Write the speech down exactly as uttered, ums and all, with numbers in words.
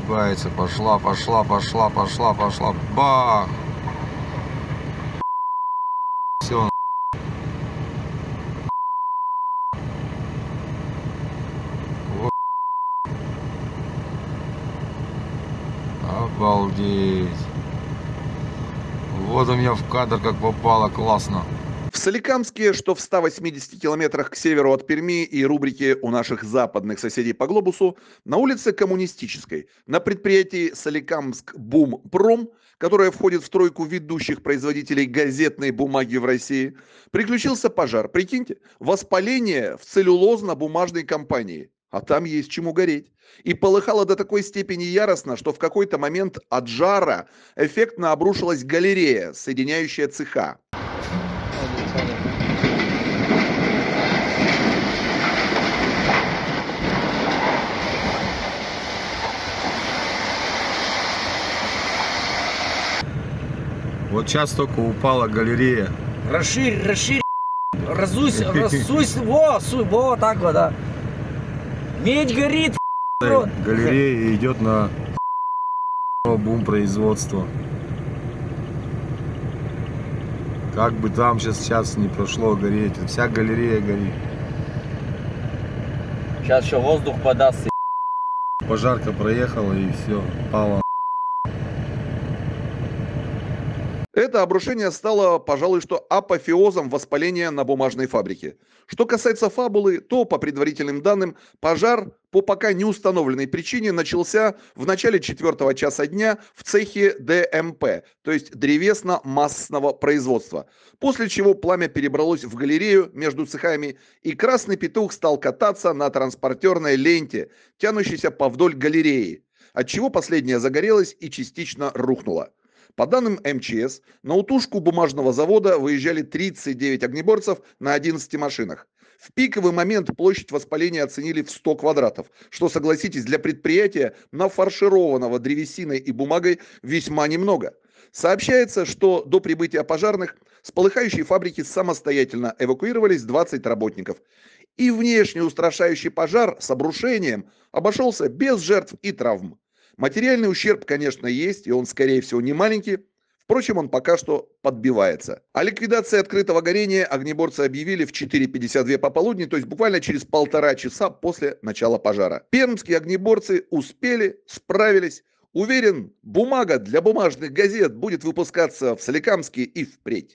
Ругается. Пошла, пошла, пошла, пошла, пошла. Бах! Все. Вот. Обалдеть. Вот у меня в кадр как попало, классно. В Соликамске, что в ста восьмидесяти километрах к северу от Перми и рубрике у наших западных соседей по глобусу, на улице Коммунистической, на предприятии Соликамск Бумпром, которое входит в тройку ведущих производителей газетной бумаги в России, приключился пожар. Прикиньте, воспаление в целлюлозно-бумажной компании. А там есть чему гореть. И полыхало до такой степени яростно, что в какой-то момент от жара эффектно обрушилась галерея, соединяющая цеха. Вот сейчас только упала галерея. Расширь, расширь, разусь, рассусь, во, суй, во, так вот, да. Медь горит, Галерея идет на бум производства. Как бы там сейчас, сейчас не прошло гореть, вся галерея горит. Сейчас еще воздух подастся. Пожарка проехала и все, пала. Это обрушение стало, пожалуй, что апофеозом воспаления на бумажной фабрике. Что касается фабулы, то, по предварительным данным, пожар по пока не установленной причине начался в начале четвертого часа дня в цехе дэ эм пэ, то есть древесно-массного производства, после чего пламя перебралось в галерею между цехами, и красный петух стал кататься на транспортерной ленте, тянущейся повдоль галереи, отчего последняя загорелась и частично рухнула. По данным эм че эс, на утушку бумажного завода выезжали тридцать девять огнеборцев на одиннадцати машинах. В пиковый момент площадь воспаления оценили в сто квадратов, что, согласитесь, для предприятия, нафаршированного древесиной и бумагой, весьма немного. Сообщается, что до прибытия пожарных с полыхающей фабрики самостоятельно эвакуировались двадцать работников. И внешне устрашающий пожар с обрушением обошелся без жертв и травм. Материальный ущерб, конечно, есть, и он, скорее всего, не маленький. Впрочем, он пока что подбивается. О ликвидации открытого горения огнеборцы объявили в четыре пятьдесят два пополудни, то есть буквально через полтора часа после начала пожара. Пермские огнеборцы успели, справились. Уверен, бумага для бумажных газет будет выпускаться в Соликамске и впредь.